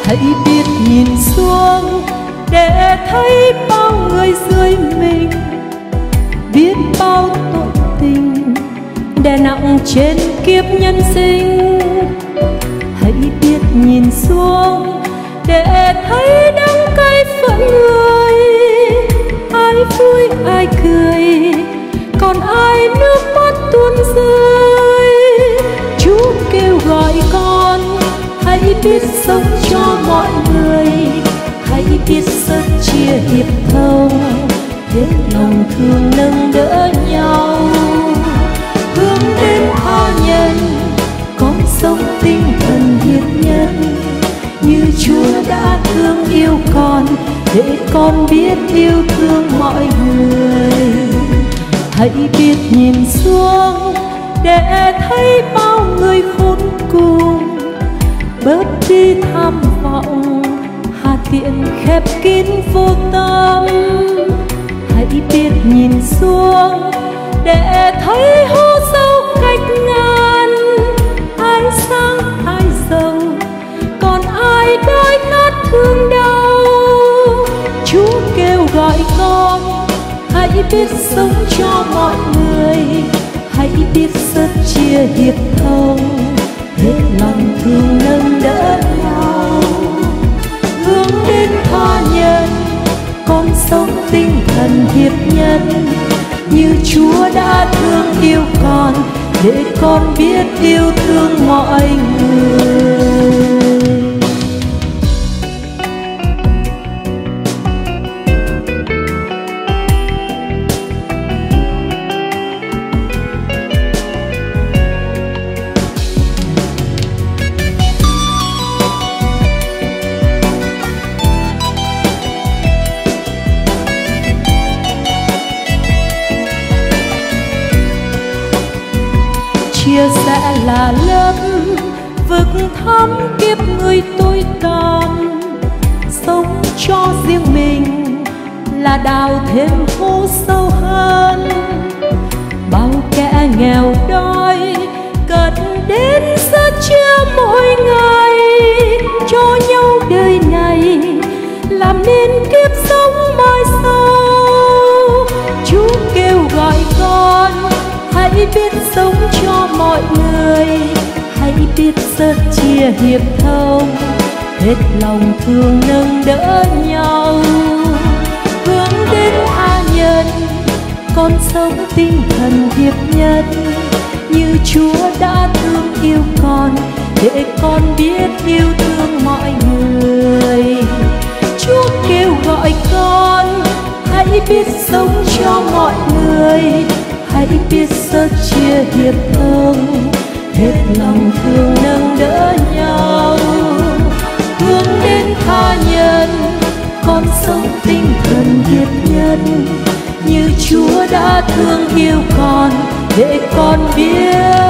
hãy biết nhìn xuống để thấy bao người dưới mình, biết bao tội tình đè nặng trên kiếp nhân sinh. Hãy biết nhìn xuống để thấy đắng cay phận người, ai vui ai cười, còn ai nước mắt tuôn rơi. Chúa kêu gọi con hãy biết sống cho mọi người, hãy biết sớt chia hiệp thông, hết lòng thương nâng đỡ nhau, hướng đến tha nhân, con sống tinh thần hiệp nhân như Chúa đã thương yêu con, để con biết yêu thương mọi người. Hãy biết nhìn xuống để thấy bao người khốn cùng, bớt đi tham vọng hà tiện khép kín vô tâm. Hãy biết nhìn xuống để thấy hố sâu cách ngàn, ai sáng ai giàu, còn ai đói khát thương đau. Chúa kêu gọi con hãy biết sống cho mọi người, hãy biết sớt chia hiệp thông, hết lòng thương nâng đỡ nhau, hướng đến tha nhân, con sống tinh thần hiệp nhân như Chúa đã thương yêu con, để con biết yêu thương mọi người. Chia sẻ là lớp vực thắm kiếp người tôi tàn, sống cho riêng mình là đào thêm hố sâu hơn. Bao kẻ nghèo đói cần đến sớt chia mỗi ngày, cho nhau đời này làm nên kiếp sống mai sau. Chúa kêu gọi con hãy biết sống cho mọi người, hãy biết sớt chia hiệp thông, hết lòng thương nâng đỡ nhau, hướng đến tha nhân, con sống tinh thần hiệp nhân như Chúa đã thương yêu con, để con biết yêu thương mọi người. Chúa kêu gọi con hãy biết sống cho mọi người, hãy biết sớt chia hiệp thông, hết lòng thương nâng đỡ nhau, hướng đến tha nhân, con sống tinh thần hiệp nhân như Chúa đã thương yêu con, để con biết